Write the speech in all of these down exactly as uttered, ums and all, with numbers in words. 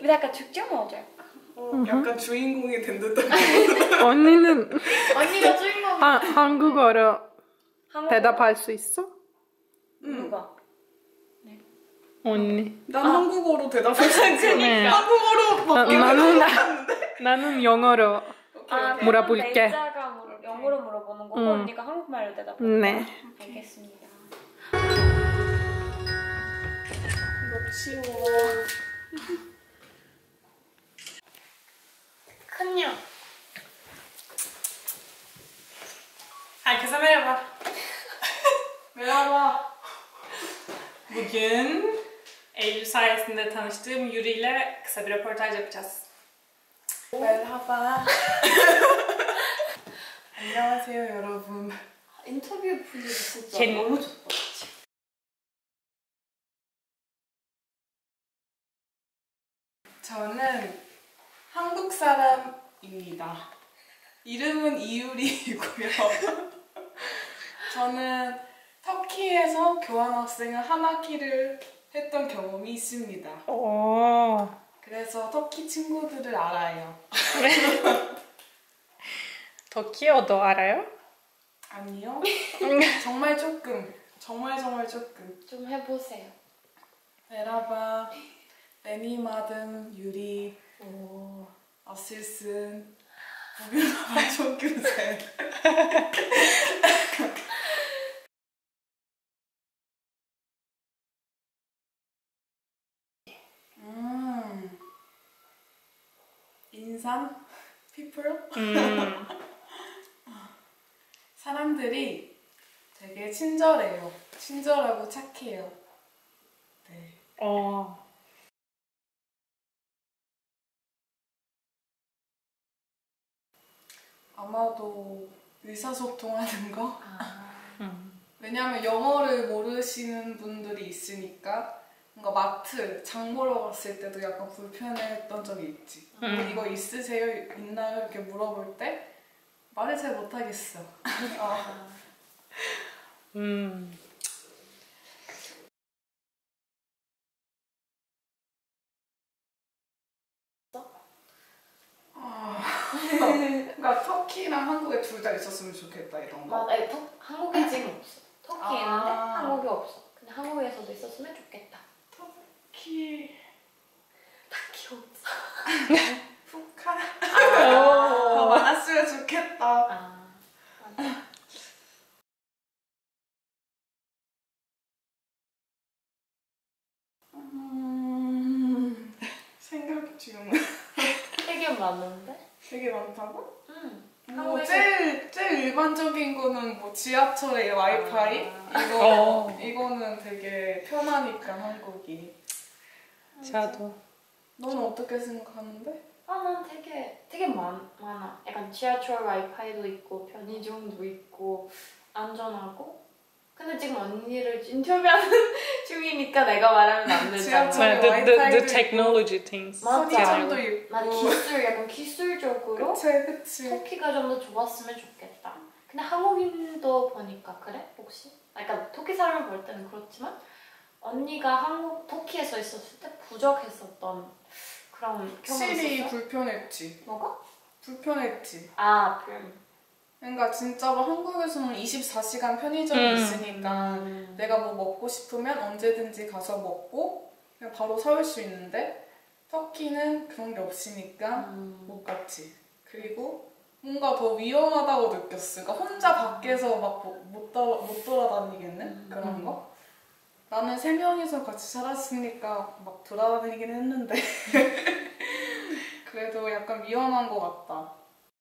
근데 약간 죽지 뭐죠? 어, 약간 주인공이 된 듯한. 언니는 언니가 주인공. 하, 한국어로 한국어? 대답할 수 있어? 누가? 네. 언니. 난 아. 한국어로 대답할 수 있어. 네. 한국어로 밖에 나는 나는 영어로 아, 물어볼게. 내자가 물어, 영어로 물어보는 거고 응. 언니가 한국말로 대답해. 네. 알겠습니다. 이거 치워. 큰요. Herkese merhaba. Merhaba. Bugün Eylül sayesinde tanıştığım Yuri ile kısa bir röportaj yapacağız. Merhaba. 안녕하세요, 여러분. 인터뷰 분위기 진짜 쟤는- 너무 좋다. 저는 한국 사람입니다. 이름은 이유리이고요. 저는 터키에서 교환학생을 한 학기를 했던 경험이 있습니다. 오. 그래서 터키 친구들을 알아요. 터키어도 알아요? 아니요. 정말 조금. 정말 정말 조금. 좀 해보세요. Merhaba. Benim adım Yuri. 오. Nasılsın? Bugün hava çok güzel. 음. 인상? People? 음. 사람들이 되게 친절해요. 친절하고 착해요. 네. 어. 아마도 의사소통하는 거? 아. 음. 왜냐면 영어를 모르시는 분들이 있으니까 뭔가 마트, 장 보러 갔을 때도 약간 불편했던 적이 있지. 음. 이거 있으세요? 있나요? 이렇게 물어볼 때 말을 잘 못하겠어. 아. 음. 그러니까 터키랑 한국에 둘 다 있었으면 좋겠다 이런 거. 맞아, 터, 한국에 지금 없어. 터키에 있는데 아. 한국에 없어. 근데 한국에서도 있었으면 좋겠다. 터키 딱히 없어. 후카 오. 더 많았으면 좋겠다. 아, 맞아. 음, 생각 중. 되게 많은데? 되게 많다고? 응. 뭐 한국에서- 제일 제일 일반적인 거는 뭐 지하철의 와이파이 아. 이거 어. 이거는 되게 편하니까 한국이. 저도. 너는 어떻게 생각하는데? 아, 난 되게 되게 많, 많아. 약간 지하철 와이파이도 있고 편의점도 있고 안전하고. 근데 지금 언니를 인터뷰하는 중이니까 내가 말하면 안 되잖아. 지하철- The, the, the 와이파이도 technology things. 맞아. 편의점도 네. 있고. 난 기술, 약간 기술적으로 그치 그치. 터키가 좀 더 좋았으면 좋겠다. 근데 한국인도 보니까 그래? 혹시? 아, 그러니까 터키 사람을 볼 때는 그렇지만 언니가 한국 터키에서 있었을 때 부족했었던 그런 경험이 확실히 있었어? 불편했지. 뭐가? 불편했지. 아, 별. 그러니까 진짜로 한국에서는 이십사 시간 편의점이 음. 있으니까 음. 내가 뭐 먹고 싶으면 언제든지 가서 먹고 그냥 바로 사올 수 있는데 터키는 그런 게 없으니까 음. 못 갔지. 그리고 뭔가 더 위험하다고 느꼈어. 그러니까 혼자 밖에서 막 못 못 돌아다니겠는 음. 그런 거. 나는 세 명이서 같이 살았으니까 막 돌아다니긴 했는데 그래도 약간 위험한 것 같다.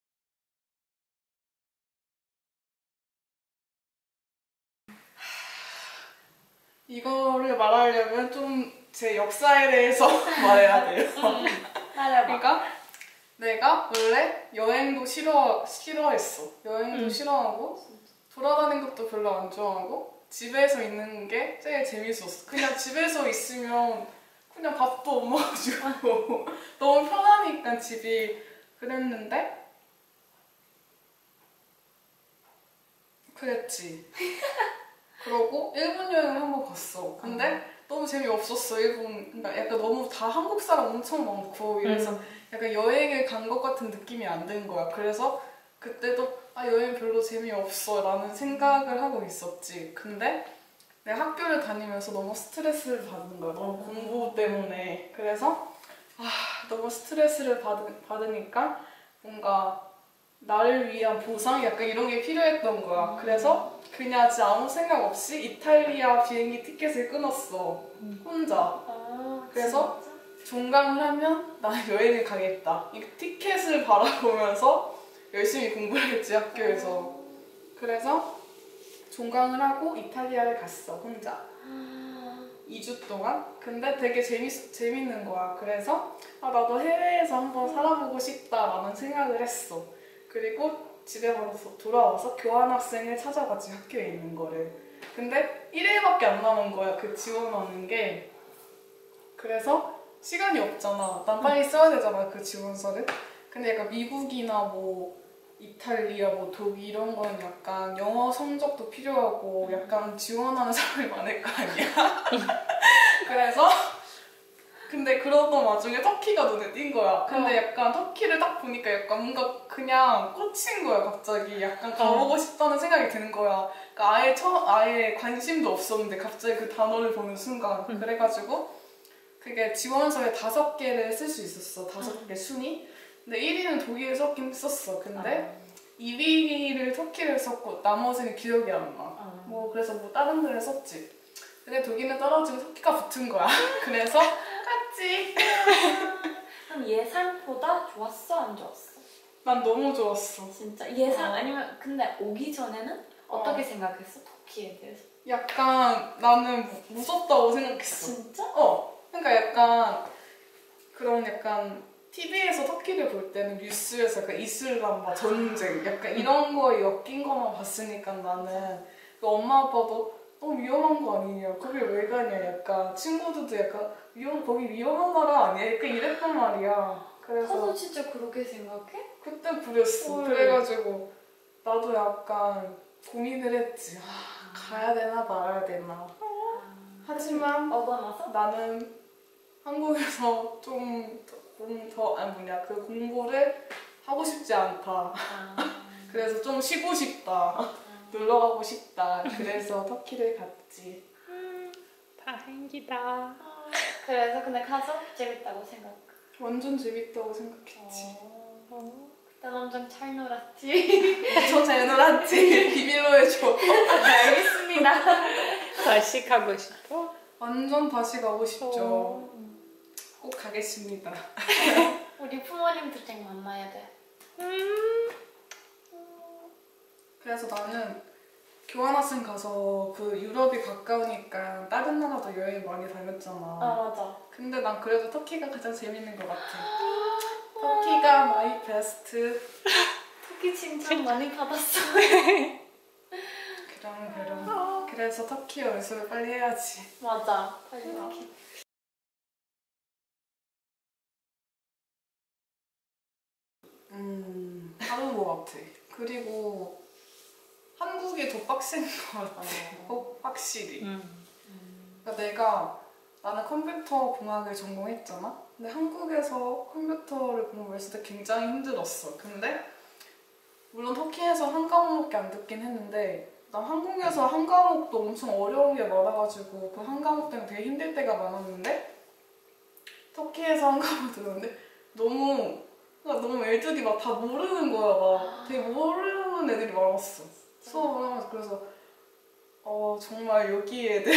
이거를 말하려면 좀 제 역사에 대해서 말해야 돼요. 말해봐. 그러니까 내가 원래 여행도 싫어, 싫어했어. 여행도 음. 싫어하고 돌아다니는 것도 별로 안 좋아하고 집에서 있는 게 제일 재밌었어. 그냥 집에서 있으면 그냥 밥도 못 먹어주고 너무 편하니까 집이. 그랬는데 그랬지. 그러고 일본 여행을 한번 갔어. 근데 너무 재미없었어 일본. 그러니까 약간 너무 다 한국 사람 엄청 많고 이래서 음. 약간 여행을 간 것 같은 느낌이 안 든 거야. 그래서 그때도 아 여행 별로 재미없어 라는 생각을 하고 있었지. 근데 내가 학교를 다니면서 너무 스트레스를 받는 거야. 너무 공부 때문에. 그래서 아 너무 스트레스를 받으, 받으니까 뭔가 나를 위한 보상 약간 이런 게 필요했던 거야. 그래서 그냥 진짜 아무 생각 없이 이탈리아 비행기 티켓을 끊었어. 혼자. 아, 그래서 진짜? 종강을 하면 나 여행을 가겠다. 이 티켓을 바라보면서 열심히 공부를 했지 학교에서. 그래서 종강을 하고 이탈리아를 갔어 혼자. 이 주 동안. 근데 되게 재밌, 재밌는 거야. 그래서 아, 나도 해외에서 한번 살아보고 싶다라는 생각을 했어. 그리고 집에 바로 돌아와서 교환학생을 찾아갔지 학교에 있는 거를. 근데 일 일밖에 안 남은 거야 그 지원하는 게. 그래서 시간이 없잖아. 난 빨리 써야 되잖아 그 지원서를. 근데 약간 미국이나 뭐 이탈리아, 뭐 독일 이런 거는 약간 영어 성적도 필요하고 약간 지원하는 사람이 많을 거 아니야? 그래서 근데 그러던 와중에 터키가 눈에 띈 거야. 근데 약간 터키를 딱 보니까 약간 뭔가 그냥 꽂힌 거야 갑자기. 약간 가보고 싶다는 생각이 드는 거야. 그러니까 아예 처, 아예 관심도 없었는데 갑자기 그 단어를 보는 순간. 그래가지고 그게 지원서에 다섯 개를 쓸 수 있었어. 다섯 개 순위. 근데 일 위는 독일을 썼긴 썼어. 근데 이 위를 터키를 썼고 나머지는 기억이 안 나. 아. 뭐 그래서 뭐 다른 데를 썼지. 근데 독일은 떨어지고 터키가 붙은 거야. 그래서 갔지. 그럼 예상보다 좋았어? 안 좋았어? 난 너무 좋았어. 진짜 예상 어. 아니면 근데 오기 전에는 어떻게 생각했어? 터키에 대해서? 약간 나는 무- 무섭다고 생각했어. 진짜? 어. 그러니까 약간 그런 약간 티비에서 터키를 볼 때는 뉴스에서 약간 이슬람 막 전쟁 약간 이런 거에 엮인 거만 봤으니까 나는 그 엄마 아빠도 너무 위험한 거 아니냐 거기 왜 가냐 약간 친구들도 약간 위험 거기 위험한 나라 아니야 약간 이랬단 말이야. 그래서 나도 진짜 그렇게 생각해? 그때 그랬어. 헐. 그래가지고 나도 약간 고민을 했지. 아, 가야 되나 말아야 되나. 하지만 어머나서? 나는 한국에서 좀 더 아니 뭐냐 그 공부를 하고 싶지 않다. 아. 그래서 좀 쉬고 싶다. 놀러 가고 싶다. 그래서 터키를 갔지. 다행이다. 그래서 근데 가서 재밌다고 생각. 완전 재밌다고 생각했지. 어. 그때 완전 잘 놀았지. 엄청 잘 놀았지. 비밀로 해줘. 알겠습니다. 다시 가고 싶어? 완전 다시 가고 싶죠. 어. 꼭 가겠습니다. 우리 부모님들 만나야 돼. 그래서 나는 교환학생 가서 그 유럽이 가까우니까 다른 나라도 여행 많이 다녔잖아. 아 맞아. 근데 난 그래도 터키가 가장 재밌는 것 같아. 터키가 마이 베스트. 터키 칭찬 많이 받았어. 그럼 그럼. 그래서 터키 연습을 빨리 해야지. 맞아. 빨리 와. 음, 하는 것 같아. 그리고 한국이 더 빡센 것 같아. 어, 확실히. 음. 그러니까 내가 나는 컴퓨터 공학을 전공했잖아. 근데 한국에서 컴퓨터를 공부했을 때 굉장히 힘들었어. 근데 물론 터키에서 한 과목밖에 안 듣긴 했는데 난 한국에서 한 과목도 엄청 어려운 게 많아가지고 그 한 과목 때문에 되게 힘들 때가 많았는데 터키에서 한 과목 들었는데 너무 그러니까 너무 애들이 막 다 모르는 거야. 막 되게 모르는 애들이 많았어. 수업을 하면서. 그래서 어 정말 여기 애들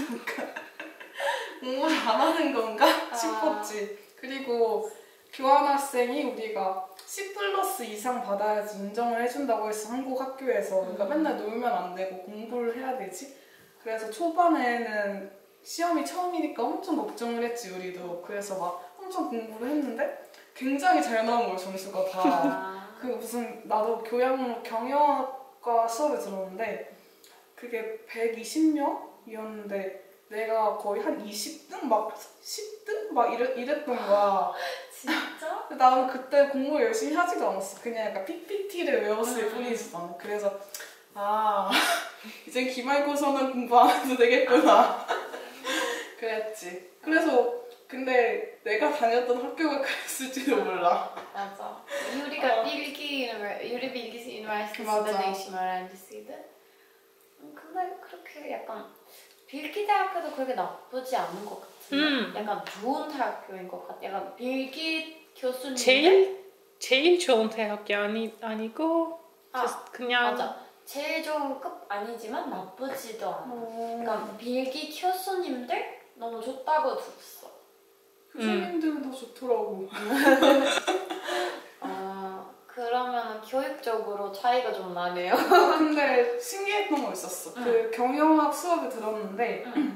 공부를 안 하는 건가 싶었지. 그리고 교환학생이 우리가 C 플러스 이상 받아야지 인정을 해준다고 했어. 한국 학교에서. 그러니까 맨날 놀면 안 되고 공부를 해야 되지. 그래서 초반에는 시험이 처음이니까 엄청 걱정을 했지 우리도. 그래서 막 엄청 공부를 했는데 굉장히 잘 나온 거야 점수가 다. 아. 그 무슨 나도 교양 경영학과 수업을 들었는데 그게 백이십 명이었는데 내가 거의 한 이십 등? 막 십 등? 막 이랬, 이랬던 거야. 진짜? 근데 나는 그때 공부 열심히 하지도 않았어. 그냥 약간 피피티를 외웠을 뿐이지 나는. 그래서 아 이제 기말고사는 공부 안 해도 되겠구나. 그랬지. 그래서 근데 내가 다녔던 학교가 그랬을지도 몰라. 맞아. 유리가 빌기 유리 빌기 유니버시티'de 맞아. değişim öğrencisiydi. 음, 근데 그렇게 약간 빌기 대학교도 그렇게 나쁘지 않은 것 같은데. 음. 약간 좋은 대학교인 것 같아. 약간 빌기 교수님. 제일 제일 좋은 대학이 아니 아니고 아, just 그냥 맞아. 제일 좋은 급 아니지만 나쁘지도 않아. 어... 그러니까 빌기 교수님들 너무 좋다고 들었어. 교수님들은 다 좋더라고. 아, 그러면 교육적으로 차이가 좀 나네요. 아, 근데 신기했던 거 있었어. 응. 그 경영학 수업을 들었는데 응.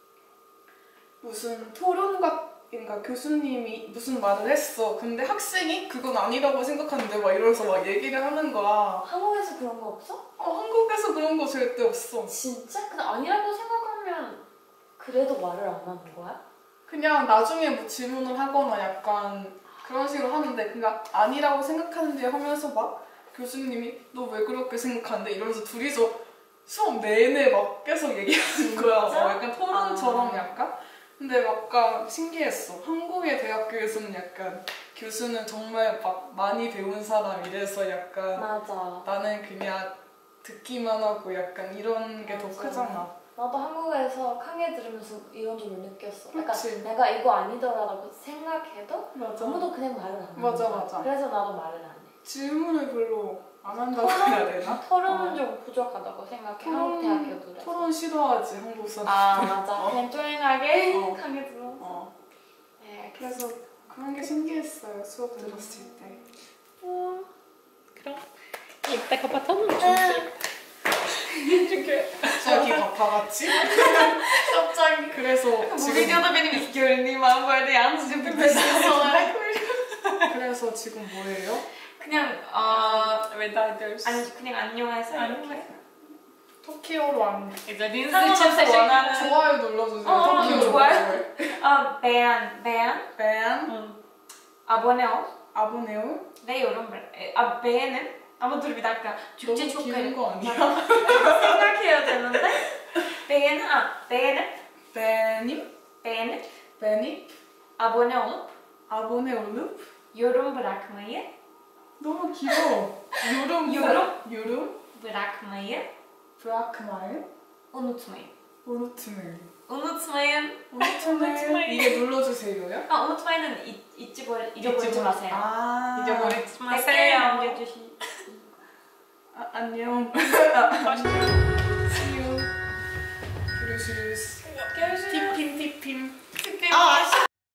무슨 토론과 그러니까 교수님이 무슨 말을 했어. 근데 학생이 그건 아니라고 생각하는데 막 이러면서 막 얘기를 하는 거야. 한국에서 그런 거 없어? 어, 한국에서 그런 거 절대 없어. 진짜? 근데 아니라고 생각하면 그래도 말을 안 하는 거야? 그냥 나중에 뭐 질문을 하거나 약간 그런 식으로 하는데 그냥 아니라고 생각하는데 하면서 막 교수님이 너 왜 그렇게 생각하는데 이러면서 둘이서 수업 내내 막 계속 얘기하는 거야. 어, 약간 토론처럼 아. 약간. 근데 약간 신기했어. 한국의 대학교에서는 약간 교수는 정말 막 많이 배운 사람 이래서 약간 맞아. 나는 그냥 듣기만 하고 약간 이런 게 더 맞아. 크잖아. 나도 한국에서 강의 들으면서 이런 점을 느꼈어. 약간 그치. 내가 이거 아니더라라고 생각해도 맞아. 아무도 그냥 말을 안 해. 맞아, 맞아. 그래서 나도 말을 안 해. 질문을 별로 안 한다고 해야 되나? 토론은 어. 좀 부족하다고 생각해. 토론- 한국 대학교들에서. 토론 싫어하지 한국 사람. 아 맞아. 어. 그냥 조용하게 어. 강의 들어. 어. 네, 그래서 그런 게 신기했어요 수업 들었을 때. 어, 그럼 이따 kapatalım mı çünkü? çünkü 갑자기 바빠갔지? 갑자기. 그래서 Bu 지금 videoda benim ilk göründüğüm an bu arada yalnızca bir mesaj olarak. 그래서 지금 뭐예요? 그냥 어 veda ediyoruz. 아니 그냥 안녕해서 안녕. 이렇게. 터키어로 안. İzlediğiniz Tamam, için teşekkür teşekkürler. ederim. 좋아요 눌러주세요. 어, 터키어로. 좋아요. 아 beğen beğen beğen, abone ol abone ol. ve yorum bırak. E, ab, beğenin ama dur bir dakika. Türkçe 너무 çok 귀여운 garip. 거 아니야? 생각해야 되는데. beğenin ha beğenip beğenip, beğenip beğenip, abone olup abone olup. yorum bırakmayı 너무 길어. 요름, 요름? 요름, bırakmayı bırakmayı, unutmayın. unutmayın. unutmayın. unutmayın. 이게 눌러주세요요? 아 unutmayın은 잊, 잊지 버리 잊어버리지 마세요. 아, 잊어버리지 댓글 마세요. 남겨주시. 아, 안녕. Hoşçakalın. See you. görüşürüz. görüşürüz. 티핀 티핀. 아,